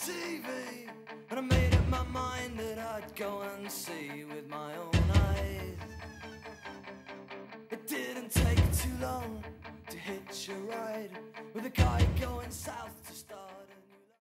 TV, and I made up my mind that I'd go and see with my own